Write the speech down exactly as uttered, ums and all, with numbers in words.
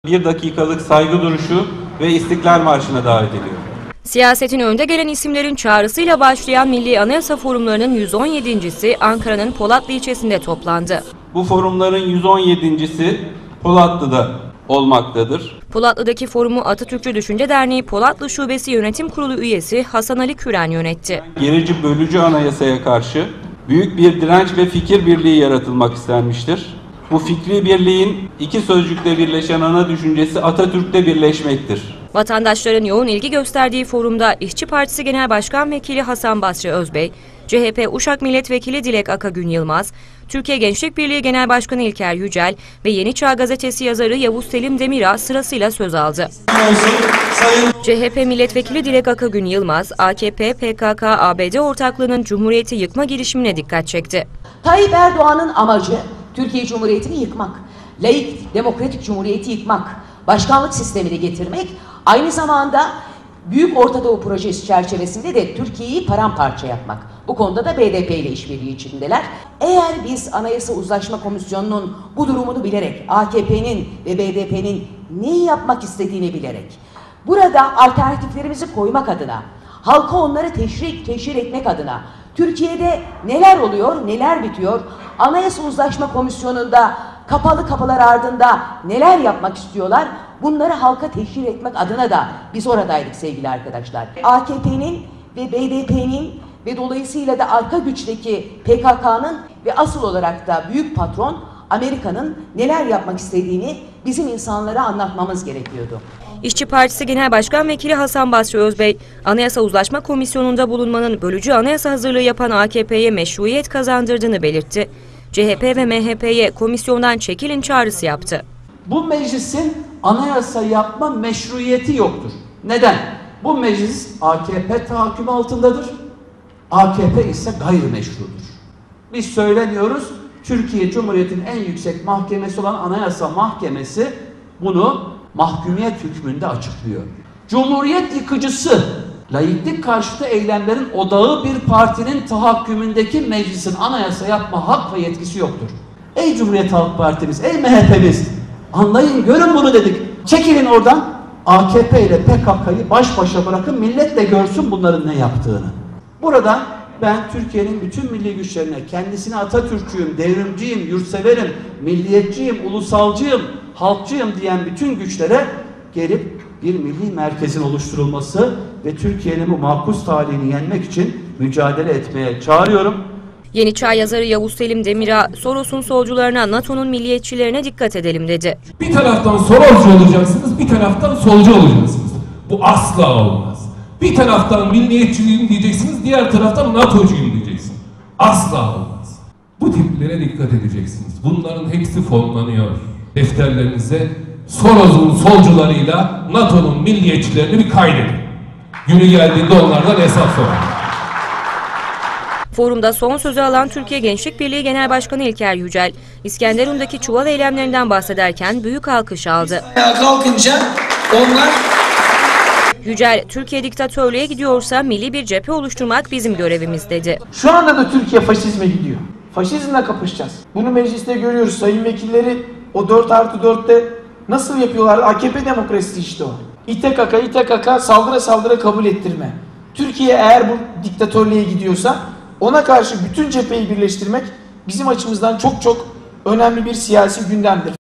Bir dakikalık saygı duruşu ve İstiklal Marşı'na davet ediyorum. Siyasetin önde gelen isimlerin çağrısıyla başlayan Milli Anayasa Forumlarının yüz on yedincisi Ankara'nın Polatlı ilçesinde toplandı. Bu forumların yüz on yedincisi Polatlı'da olmaktadır. Polatlı'daki forumu Atatürkçü Düşünce Derneği Polatlı Şubesi Yönetim Kurulu üyesi Hasan Ali Küren yönetti. Gerici bölücü anayasaya karşı büyük bir direnç ve fikir birliği yaratılmak istenmiştir. Bu fikri birliğin iki sözcükte birleşen ana düşüncesi Atatürk'te birleşmektir. Vatandaşların yoğun ilgi gösterdiği forumda İşçi Partisi Genel Başkan Vekili Hasan Basri Özbey, C H P Uşak Milletvekili Dilek Akagün Yılmaz, Türkiye Gençlik Birliği Genel Başkanı İlker Yücel ve Yeni Çağ Gazetesi yazarı Yavuz Selim Demirağ sırasıyla söz aldı. C H P Milletvekili Dilek Akagün Yılmaz, A K P P K K A B D ortaklığının Cumhuriyeti yıkma girişimine dikkat çekti. Tayyip Erdoğan'ın amacı Türkiye Cumhuriyeti'ni yıkmak, laik, demokratik cumhuriyeti yıkmak, başkanlık sistemini getirmek, aynı zamanda Büyük Orta Doğu Projesi çerçevesinde de Türkiye'yi paramparça yapmak. Bu konuda da B D P ile işbirliği içindeler. Eğer biz Anayasa Uzlaşma Komisyonu'nun bu durumunu bilerek, A K P'nin ve B D P'nin neyi yapmak istediğini bilerek, burada alternatiflerimizi koymak adına, halka onları teşvik, teşhir etmek adına, Türkiye'de neler oluyor, neler bitiyor, Anayasa Uzlaşma Komisyonu'nda kapalı kapılar ardında neler yapmak istiyorlar, bunları halka teşhir etmek adına da biz oradaydık sevgili arkadaşlar. A K P'nin ve B D P'nin ve dolayısıyla da arka güçteki P K K'nın ve asıl olarak da büyük patron Amerika'nın neler yapmak istediğini bizim insanlara anlatmamız gerekiyordu. İşçi Partisi Genel Başkan Vekili Hasan Basri Özbey, Anayasa Uzlaşma Komisyonu'nda bulunmanın bölücü anayasa hazırlığı yapan A K P'ye meşruiyet kazandırdığını belirtti. C H P ve M H P'ye komisyondan çekilin çağrısı yaptı. Bu meclisin anayasa yapma meşruiyeti yoktur. Neden? Bu meclis A K P tahakkümü altındadır. A K P ise gayrimeşrudur. Biz söyleniyoruz, Türkiye Cumhuriyeti'nin en yüksek mahkemesi olan Anayasa Mahkemesi bunu mahkumiyet hükmünde açıklıyor. Cumhuriyet yıkıcısı, laiklik karşıtı eylemlerin odağı bir partinin tahakkümündeki meclisin anayasa yapma hak ve yetkisi yoktur. Ey Cumhuriyet Halk Partimiz, ey M H P'miz, anlayın, görün bunu dedik. Çekilin oradan, A K P ile P K K'yı baş başa bırakın, millet de görsün bunların ne yaptığını. Burada ben Türkiye'nin bütün milli güçlerine, kendisine Atatürkçüyüm, devrimciyim, yurtseverim, milliyetçiyim, ulusalcıyım, halkçıyım diyen bütün güçlere gelip bir milli merkezin oluşturulması ve Türkiye'nin bu makus talihini yenmek için mücadele etmeye çağırıyorum. Yeni Çağ yazarı Yavuz Selim Demirağ, Soros'un solcularına, NATO'nun milliyetçilerine dikkat edelim dedi. Bir taraftan Sorosçu olacaksınız, bir taraftan solcu olacaksınız. Bu asla olmaz. Bir taraftan milliyetçiyim diyeceksiniz, diğer taraftan NATO'cuyum diyeceksiniz. Asla olmaz. Bu tiplere dikkat edeceksiniz. Bunların hepsi fonlanıyor. Defterlerinize Soros'un solcularıyla NATO'nun milliyetçilerini bir kaydedin. Günü geldiğinde onlardan hesap sorun. Forumda son sözü alan Türkiye Gençlik Birliği Genel Başkanı İlker Yücel, İskenderun'daki çuval eylemlerinden bahsederken büyük alkış aldı. Ayağa kalkınca onlar... Yücel, Türkiye diktatörlüğe gidiyorsa milli bir cephe oluşturmak bizim görevimiz dedi. Şu anda da Türkiye faşizme gidiyor. Faşizmle kapışacağız. Bunu mecliste görüyoruz. Sayın vekilleri o dört artı dörtte nasıl yapıyorlar? A K P demokrasisi işte o. İ T K K, İ T K K saldıra saldıra kabul ettirme. Türkiye eğer bu diktatörlüğe gidiyorsa ona karşı bütün cepheyi birleştirmek bizim açımızdan çok çok önemli bir siyasi gündemdir.